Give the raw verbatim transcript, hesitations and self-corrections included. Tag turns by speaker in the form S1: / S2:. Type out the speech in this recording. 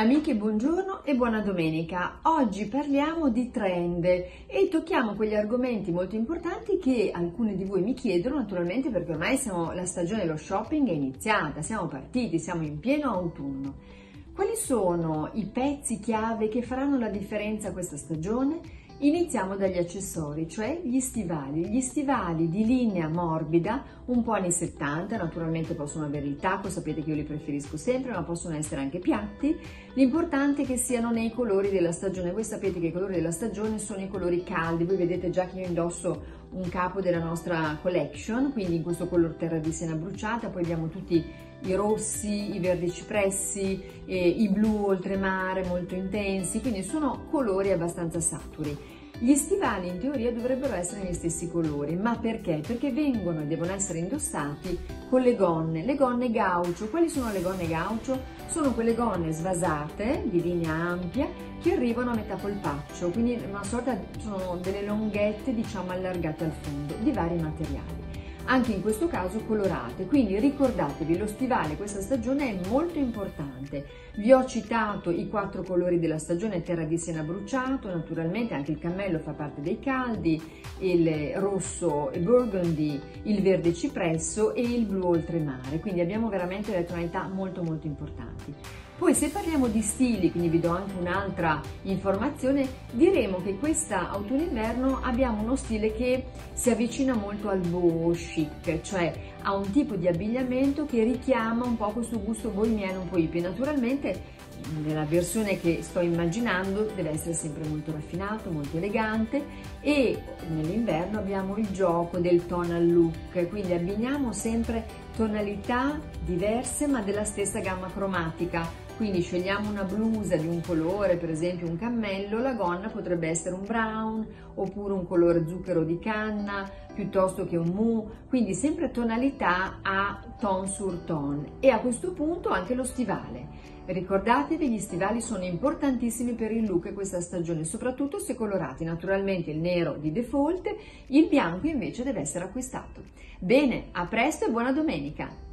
S1: Amiche, buongiorno e buona domenica. Oggi parliamo di trend e tocchiamo quegli argomenti molto importanti che alcuni di voi mi chiedono, naturalmente, perché ormai siamo, la stagione dello shopping è iniziata, siamo partiti, siamo in pieno autunno. Quali sono i pezzi chiave che faranno la differenza questa stagione? Iniziamo dagli accessori, cioè gli stivali. Gli stivali di linea morbida, un po' anni settanta, naturalmente possono avere il tacco, sapete che io li preferisco sempre, ma possono essere anche piatti. L'importante è che siano nei colori della stagione. Voi sapete che i colori della stagione sono i colori caldi, voi vedete già che io indosso un capo della nostra collection, quindi in questo color terra di Siena bruciata, poi abbiamo tutti i rossi, i verdi cipressi, eh, i blu oltremare molto intensi, quindi sono colori abbastanza saturi. Gli stivali in teoria dovrebbero essere negli stessi colori, ma perché? Perché vengono e devono essere indossati con le gonne, le gonne gaucho. Quali sono le gonne gaucho? Sono quelle gonne svasate, di linea ampia, che arrivano a metà polpaccio, quindi una sorta, sono delle longhette, diciamo, allargate al fondo, di vari materiali. Anche in questo caso colorate, quindi ricordatevi, lo stivale questa stagione è molto importante. Vi ho citato i quattro colori della stagione: terra di Siena bruciato, naturalmente anche il cammello fa parte dei caldi, il rosso e burgundy, il verde cipresso e il blu oltremare, quindi abbiamo veramente delle tonalità molto molto importanti. Poi, se parliamo di stili, quindi vi do anche un'altra informazione, diremo che questa autunno-inverno abbiamo uno stile che si avvicina molto al boho chic, cioè a un tipo di abbigliamento che richiama un po' questo gusto bohemiano, un po' hippie. Naturalmente nella versione che sto immaginando deve essere sempre molto raffinato, molto elegante, e nell'inverno abbiamo il gioco del tonal look, quindi abbiniamo sempre tonalità diverse ma della stessa gamma cromatica. Quindi scegliamo una blusa di un colore, per esempio un cammello, la gonna potrebbe essere un brown oppure un colore zucchero di canna piuttosto che un mou, quindi sempre tonalità a ton sur ton. E a questo punto anche lo stivale. Ricordatevi, gli stivali sono importantissimi per il look questa stagione, soprattutto se colorati. Naturalmente il nero di default, il bianco invece deve essere acquistato. Bene, a presto e buona domenica!